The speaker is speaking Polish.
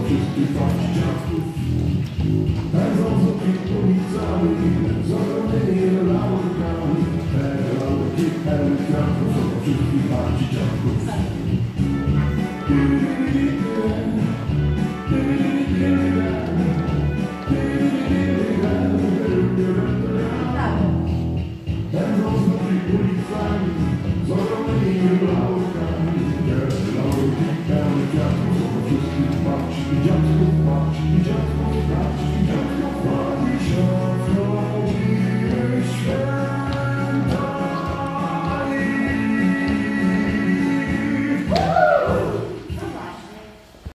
wszystkich babci dziadków. Pędzą z ulicami, z ogromnymi lalkami. Lalki, kwiatków, są to wszystkich babci dziadków. Pędzą z ulicami, z ogromnymi lalkami. Lalki, kwiatków, są to wszystkich babci dziadków, babci dziadków, babci